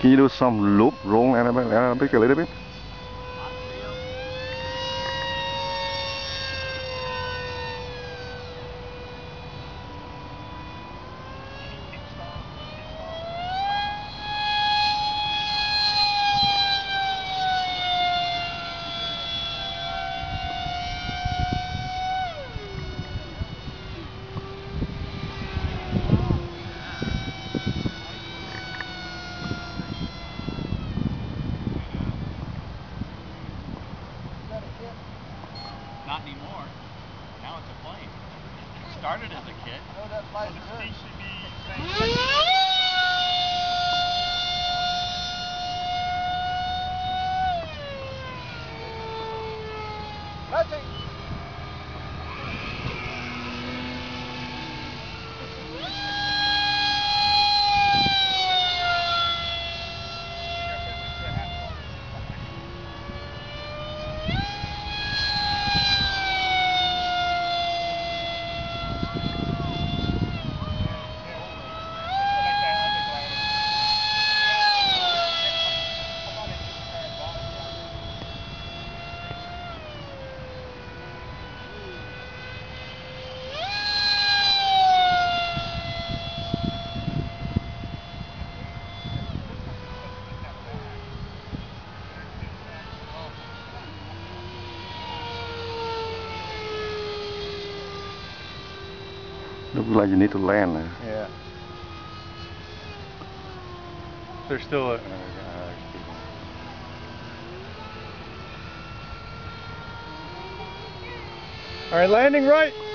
Can you do some loop, roll and a bit, a little bit? Not anymore. Now it's a plane. It started as a kit. Oh, that flies good. Nothing. Looks like you need to land there. Yeah. There's still a... All right, landing right.